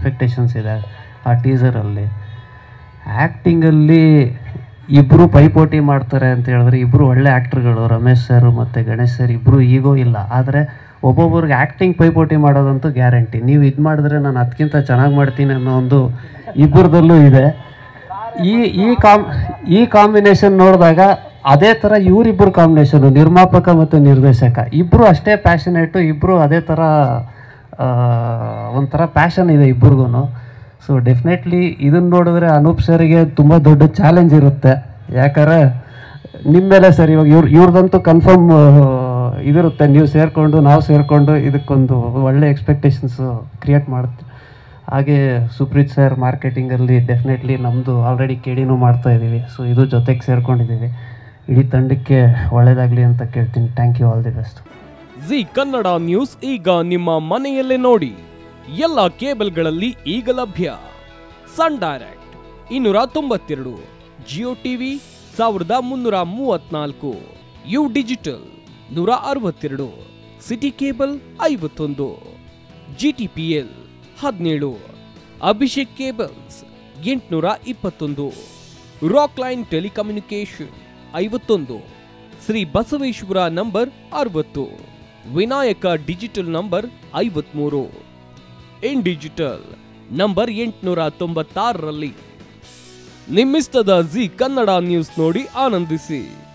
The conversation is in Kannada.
ಎಕ್ಸ್ಪೆಕ್ಟೇಷನ್ಸ್ ಇದೆ ಆ ಟೀಸರಲ್ಲಿ. ಆ್ಯಕ್ಟಿಂಗಲ್ಲಿ ಇಬ್ಬರು ಪೈಪೋಟಿ ಮಾಡ್ತಾರೆ ಅಂತ ಹೇಳಿದ್ರೆ ಇಬ್ಬರು ಒಳ್ಳೆ ಆ್ಯಕ್ಟ್ರುಗಳು, ರಮೇಶ್ ಸರ್ ಮತ್ತು ಗಣೇಶ್ ಸರ್ ಇಬ್ಬರು ಈಗೋ ಇಲ್ಲ. ಆದರೆ ಒಬ್ಬೊಬ್ರಿಗೆ ಆ್ಯಕ್ಟಿಂಗ್ ಪೈಪೋಟಿ ಮಾಡೋದಂತೂ ಗ್ಯಾರಂಟಿ. ನೀವು ಇದು ಮಾಡಿದ್ರೆ ನಾನು ಅದಕ್ಕಿಂತ ಚೆನ್ನಾಗಿ ಮಾಡ್ತೀನಿ ಅನ್ನೋ ಒಂದು ಇಬ್ಬರದಲ್ಲೂ ಇದೆ. ಈ ಕಾಂಬಿನೇಷನ್ ನೋಡಿದಾಗ ಅದೇ ಥರ ಇವರಿಬ್ಬರು ಕಾಂಬಿನೇಷನು, ನಿರ್ಮಾಪಕ ಮತ್ತು ನಿರ್ದೇಶಕ ಇಬ್ಬರು ಅಷ್ಟೇ ಪ್ಯಾಷನೇಟು, ಇಬ್ಬರು ಅದೇ ಥರ ಒಂಥರ ಪ್ಯಾಷನ್ ಇದೆ ಇಬ್ರಿಗೂ. ಸೊ ಡೆಫಿನೆಟ್ಲಿ ಇದನ್ನು ನೋಡಿದ್ರೆ ಅನೂಪ್ ಸರ್ಗೆ ತುಂಬ ದೊಡ್ಡ ಚಾಲೆಂಜ್ ಇರುತ್ತೆ. ಯಾಕಂದರೆ ನಿಮ್ಮ ಮೇಲೆ ಸರ್ ಇವಾಗ ಇವ್ರದಂತೂ ಕನ್ಫರ್ಮ್ ಇದಿರುತ್ತೆ, ನೀವು ಸೇರಿಕೊಂಡು ನಾವು ಸೇರಿಕೊಂಡು ಇದಕ್ಕೊಂದು ಒಳ್ಳೆ ಎಕ್ಸ್ಪೆಕ್ಟೇಷನ್ಸು ಕ್ರಿಯೇಟ್ ಮಾಡುತ್ತೆ. ಹಾಗೆ ಸುಪ್ರೀತ್ ಸರ್ ಮಾರ್ಕೆಟಿಂಗಲ್ಲಿ ಡೆಫಿನೆಟ್ಲಿ ನಮ್ಮದು ಆಲ್ರೆಡಿ ಕೇಳಿನೂ ಮಾಡ್ತಾಯಿದ್ದೀವಿ. ಸೊ ಇದು ಜೊತೆಗೆ ಸೇರ್ಕೊಂಡಿದ್ದೀವಿ. ಇಡೀ ತಂಡಕ್ಕೆ ಒಳ್ಳೆಯದಾಗಲಿ ಅಂತ ಕೇಳ್ತೀನಿ. Thank you, all the best. Zee Kannada news ಈಗ ನಿಮ್ಮ ಮನೆಯಲ್ಲೇ ನೋಡಿ. ಎಲ್ಲ ಕೇಬಲ್ಗಳಲ್ಲಿ ಈಗ ಲಭ್ಯ. Sun Direct 292, Jio TV 1334, U digital 162, city cable 51, GTPL 17, Abhishek cables 821, rock line telecommunication 51, Shri Basaveshwara number 60, Vinayaka digital number 53, In digital number 896ರಲ್ಲಿ. ನಿಮ್ಮಿಸ್ತದ ಜಿ ಕನ್ನಡ ನ್ಯೂಸ್ ನೋಡಿ ಆನಂದಿಸಿ.